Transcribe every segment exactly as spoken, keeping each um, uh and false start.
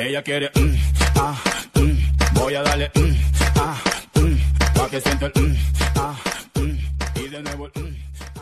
Ella quiere, mm, ah, mm, voy a darle, mm, ah, mm, pa' que sienta el, mm, ah, mm, y de nuevo el, mm.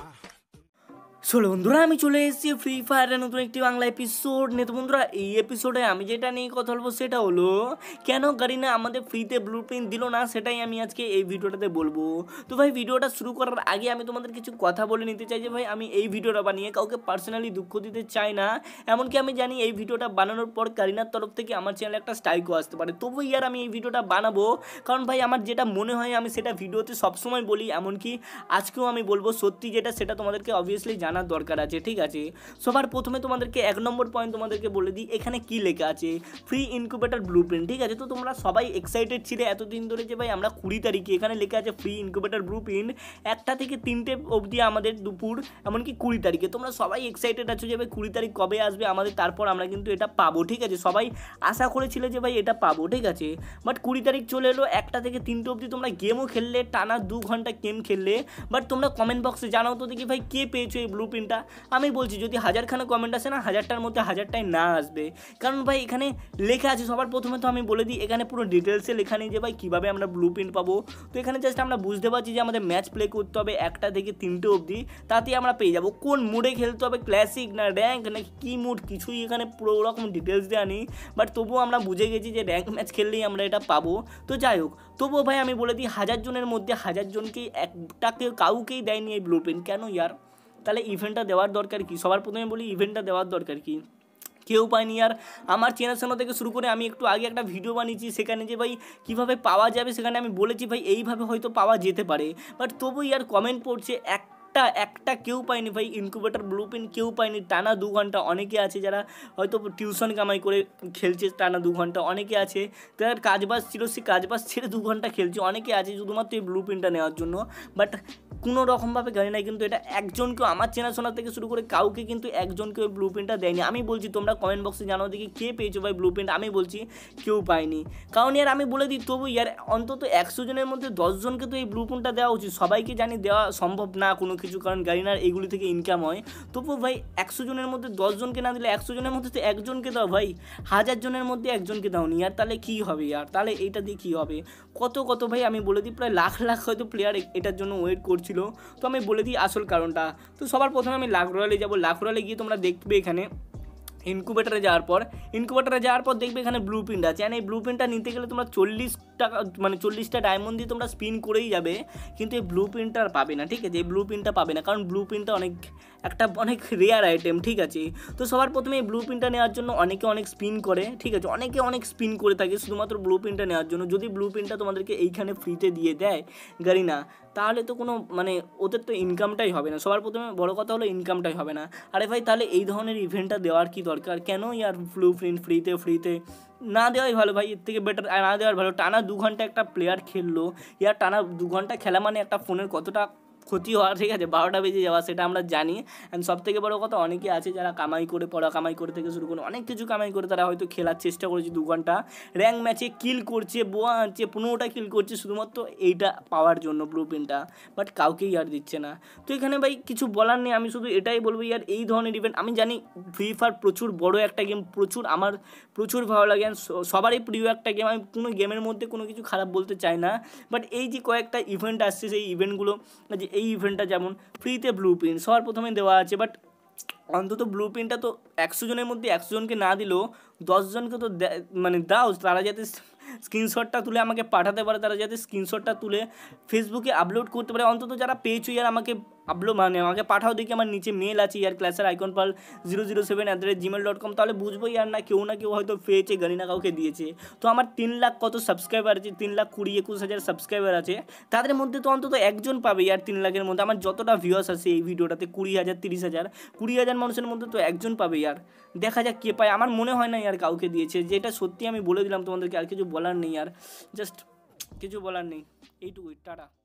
চলো বন্ধুরা আমি চলে এসেছি free ফায়ারের নতুন একটি বাংলা এপিসোড নিয়ে। তো বন্ধুরা এই এপিসোডে আমি যেটা নিয়ে কথা বলবো সেটা হলো কেন গারিনা আমাদের ফ্রিতে ব্লু প্রিন্ট দিল না, সেটাই আমি আজকে এই ভিডিওটাতে বলবো। তো ভাই ভিডিওটা শুরু করার আগে আমি তোমাদের কিছু কথা বলে নিতে চাই যে ভাই আমি এই ভিডিওটা বানিয়ে কাউকে পার্সোনালি দুঃখ দিতে চাই না। এমনকি আমি জানি এই ভিডিওটা বানানোর পর গারিনার তরফ থেকে আমার চ্যানেলে একটা স্ট্রাইকও আসতে পারে, তবু ইয়ার আমি এই ভিডিওটা বানাবো কারণ ভাই আমার যেটা মনে হয় আমি সেটা ভিডিওতে সবসময় বলি, এমনকি আজকেও আমি বলবো সত্যি যেটা সেটা তোমাদেরকে অবভিয়াসলি জানার দরকার আছে, ঠিক আছে। সবার প্রথমে তোমাদেরকে এক নম্বর পয়েন্ট তোমাদেরকে বলে দিই এখানে কি লেখা আছে, ফ্রি ইনকিউবেটর ব্লুপ্রিন্ট, ঠিক আছে। তো তোমরা সবাই এক্সাইটেড ছিলে এতদিন ধরে যে ভাই আমরা কুড়ি তারিখে এখানে লেখা আছে ফ্রি ইনকিউবেটর ব্লুপ্রিন্ট একটা থেকে তিনটে অবধি আমাদের দুপুর, এমনকি কুড়ি তারিখে তোমরা সবাই এক্সাইটেড আছো যে ভাই কুড়ি তারিখ কবে আসবে আমাদের, তারপর আমরা কিন্তু এটা পাবো, ঠিক আছে। সবাই আশা করেছিল যে ভাই এটা পাবো, ঠিক আছে। বাট কুড়ি তারিখ চলে এলো, একটা থেকে তিনটে অবধি তোমরা গেমও খেললে, টানা দু ঘন্টা গেম খেললে, বাট তোমরা কমেন্ট বক্সে জানাও তো দেখি ভাই কে পেয়েছো এই ব্লুপ্রিন্টটা। আমি বলছি যদি হাজারখানা কমেন্ট আসে না, হাজারটার মধ্যে হাজারটাই না আসবে, কারণ ভাই এখানে লেখা আছে সবার প্রথমে তো আমি বলে দিই এখানে পুরো ডিটেলসে লেখা নেই যে ভাই কীভাবে আমরা ব্লু প্রিন্ট পাবো। তো এখানে জাস্ট আমরা বুঝতে পারছি যে আমাদের ম্যাচ প্লে করতে হবে একটা থেকে তিনটে অবধি, তাতেই আমরা পেয়ে যাবো। কোন মুডে খেলতে হবে, ক্লাসিক না র্যাঙ্ক না কী মুড, কিছুই এখানে পুরো রকম ডিটেলস দেওয়া নেই, বাট তবুও আমরা বুঝে গেছি যে র্যাঙ্ক ম্যাচ খেললেই আমরা এটা পাবো। তো যাই হোক, তবুও ভাই আমি বলে দিই হাজার জনের মধ্যে হাজার জনকেই একটাকে কাউকেই দেয়নি এই ব্লু প্রিন্ট, কেন ইয়ার? তাহলে ইভেন্টটা দেওয়ার দরকার কি? সবার প্রথমে বলি ইভেন্টটা দেওয়ার দরকার কি? কেউ পায়নি। আর আমার চেনাশোনা থেকে শুরু করে আমি একটু আগে একটা ভিডিও বানিয়েছি সেখানে যে ভাই কীভাবে পাওয়া যাবে সেখানে আমি বলেছি ভাই এইভাবে হয়তো পাওয়া যেতে পারে, বাট তবু ইয়ার কমেন্ট পড়ছে এক একটা একটা কেউ পায়নি ভাই ইনকিউবেটর ব্লুপ্রিন্ট, কেউ পায়নি টানা দু ঘন্টা। অনেকে আছে যারা হয়তো টিউশন কামাই করে খেলছে টানা দু ঘন্টা, অনেকে আছে তাদের কাজবাজ ছিল সে কাজবাজ ছেড়ে দু ঘন্টা খেলছে, অনেকে আছে শুধুমাত্র এই ব্লুপ্রিন্টটা নেওয়ার জন্য। বাট কোনো রকমভাবে জানি না কিন্তু এটা একজনকেও আমার চেনাশোনা থেকে শুরু করে কাউকে কিন্তু একজনকে ওই ব্লুপ্রিন্টটা দেয়নি। আমি বলছি তোমরা কমেন্ট বক্সে জানাও দেখি কে পেয়েছো ভাই ব্লুপ্রিন্ট, আমি বলছি কেউ পায়নি। কারণ ইয়ার আমি বলে দিই তবু ইয়ার অন্তত একশো জনের মধ্যে দশজনকে তো এই ব্লুপ্রিন্টটা দেওয়া উচিত। সবাইকে জানি দেওয়া সম্ভব না কোনো কিছু, কারণ গারিনার এইগুলি থেকে ইনকাম হয়, তবুও ভাই একশো জনের মধ্যে দশজনকে না দিলে একশো জনের মধ্যে তো একজনকে দাও ভাই, হাজার জনের মধ্যে একজনকে দাও নি। আর তাহলে কী হবে ইয়ার? তাহলে এইটা দিয়ে কী হবে? কত কত ভাই আমি বলে দিই প্রায় লাখ লাখ হয়তো প্লেয়ার এটার জন্য ওয়েট করছিল। তো আমি বলে দিই আসল কারণটা। তো সবার প্রথমে আমি লাখ রয়্যালে যাবো, লাখ রয়্যালে গিয়ে তোমরা দেখবে এখানে ইনকিউবেটারে যাওয়ার পর ইনকিউবেটারে যাওয়ার পর দেখবে এখানে ব্লু প্রিন্ট আছে। আর এই ব্লু প্রিন্টটা নিতে গেলে তোমরা চল্লিশ টাকা মানে চল্লিশটা ডায়মন্ড দিয়ে তোমরা স্পিন করেই যাবে, কিন্তু এই ব্লু প্রিন্টটা আর পাবে না, ঠিক আছে। এই ব্লু প্রিন্টটা পাবে না কারণ ব্লু প্রিন্টটা অনেক একটা অনেক রেয়ার আইটেম, ঠিক আছে। তো সবার প্রথমে এই ব্লু প্রিন্টটা নেওয়ার জন্য অনেকে অনেক স্পিন করে, ঠিক আছে, অনেকে অনেক স্পিন করে থাকে শুধুমাত্র ব্লু প্রিন্টটা নেওয়ার জন্য। যদি ব্লু প্রিন্টটা তোমাদেরকে এইখানে ফ্রিতে দিয়ে দেয় গারিনা, তাহলে তো কোনো মানে ওদের তো ইনকামটাই হবে না। সবার প্রথমে বড় কথা হলো ইনকামটাই হবে না। আরে ভাই তাহলে এই ধরনের ইভেন্টটা দেওয়ার কি দরকার? কেন ইয়ার ব্লু প্রিন্ট ফ্রিতে ফ্রিতে না দেওয়াই ভালো ভাই, এর থেকে বেটার না দেওয়ার ভালো। টানা দু ঘন্টা একটা প্লেয়ার খেললো, ইয়ার টানা দু ঘন্টা খেলা মানে একটা ফোনের কতটা ক্ষতি হওয়া, ঠিক আছে, বারোটা বেজে যাওয়া সেটা আমরা জানি। অ্যান্ড সব থেকে বড়ো কথা অনেকে আছে যারা কামাই করে, পড়া কামাই করে থেকে শুরু করে অনেক কিছু কামাই করে তারা হয়তো খেলার চেষ্টা করেছে দু ঘন্টা, র্যাঙ্ক ম্যাচে কিল করছে, বোয়া আনছে, পনেরোটা কিল করছে শুধুমাত্র এইটা পাওয়ার জন্য ব্লু প্রিন্টটা, বাট কাউকেই আর দিচ্ছে না। তো এখানে ভাই কিছু বলার নেই, আমি শুধু এটাই বলবো ইয়ার এই ধরনের ইভেন্ট আমি জানি ফ্রি ফায়ার প্রচুর বড় একটা গেম, প্রচুর আমার প্রচুর ভালো লাগে, সবারই প্রিয় একটা গেম, আমি কোনো গেমের মধ্যে কোনো কিছু খারাপ বলতে চাই না। বাট এই যে কয়েকটা ইভেন্ট আসছে সেই ইভেন্টগুলো, যে এই ইভেন্টটা যেমন ফ্রিতে ব্লু প্রিন্ট সবার প্রথমে দেওয়া আছে, বাট অন্তত ব্লু প্রিন্টটা তো একশো জনের মধ্যে একশো জনকে না দিলেও দশজনকে তো মানে দাও, তারা যাতে স্ক্রিনশটটা তুলে আমাকে পাঠাতে পারে, তারা যাতে স্ক্রিনশটটা তুলে ফেসবুকে আপলোড করতে পারে। অন্তত যারা পেয়েছো ইয়ার আমাকে আপলোড মানে আমাকে পাঠাও দেখি, আমার নিচে মেল আছে ইয়ার ক্লাসের icon pal zero zero seven at the rate Gmail dot com, তাহলে বুঝবো ইয়ার না কেউ না কেউ হয়তো পেয়েছে, গারিনা কাউকে দিয়েছে। তো আমার তিন লাখ কত সাবস্ক্রাইবার আছে, তিন লাখ কুড়ি একুশ হাজার সাবস্ক্রাইবার আছে, তাদের মধ্যে তো অন্তত একজন পাবে ইয়ার। তিন লাখের মধ্যে আমার যতটা ভিউয়ার্স আছে এই ভিডিওটাতে কুড়ি হাজার তিরিশ হাজার কুড়ি হাজার মানুষের মধ্যে তো একজন পাবে ইয়ার। দেখা যাক কে পায়, আমার মনে হয় না ইয়ার কাউকে দিয়েছে, যেটা সত্যি আমি বলে দিলাম তোমাদেরকে, আর কিছু বলার নেই আর, জাস্ট কিছু বলার নেই, এইটুকুই, টাটা।